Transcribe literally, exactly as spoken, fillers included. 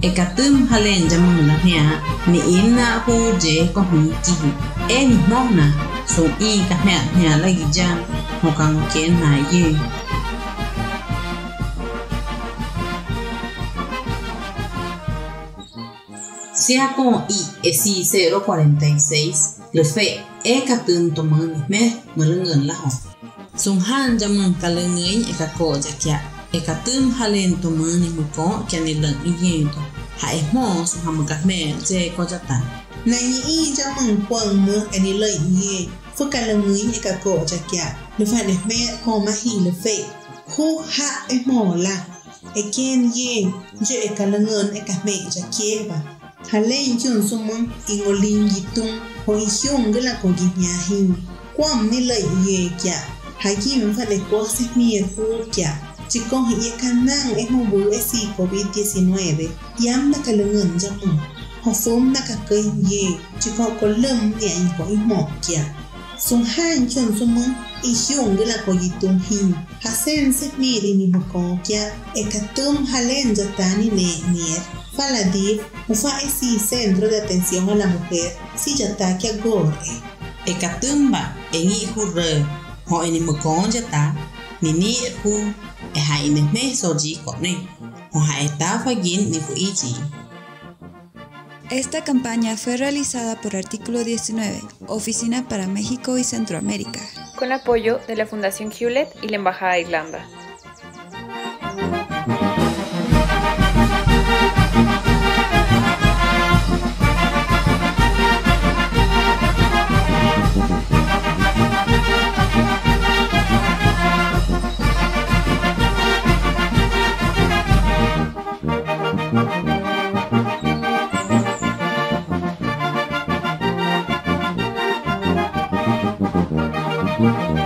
Ekatum halen jamun la hea ni inna hu je ko mi ki e ni mona so i ka hea hea la gijan mo kan ken na ye sea con i esi cero cuarenta y seis le fe ekatum toman me ngalungan la ho sung han jamun kalungin ekako jakya ekatum halen toman ni mo ko kanilang iyento ha mo so hamagame je ko jata na yi jamun kwang mo ani le yi fu kalungin ekako jakya le fa ne me ko ma hi le fe hu ha e mo la e ken ye je ekalungan ekame jakye ba halen chun sumon ingolin gitung ho hyung gala ko gimya hin kwam ni le ye kya hakim fa le ko se mi fu kya chicos y canang es un bue si covid diecinueve yam na kalungan jamu hofum na kakai ye chico kolum ni ai ko imo kya sung han chon sumon i hyung de la koyitung hin hasen se miri ni boko kya ekatum halen jatani ne nier faladiv ufa esi centro de atención a la mujer si jata kya gore ekatumba engi hurre ho eni mokon jata ni ni hu e hai ne me soji ko ne o hai ta fagin ni fu iji. Esta campaña fue realizada por Artículo diecinueve, Oficina para México y Centroamérica, con apoyo de la Fundación Hewlett y la Embajada de Irlanda. Thank you.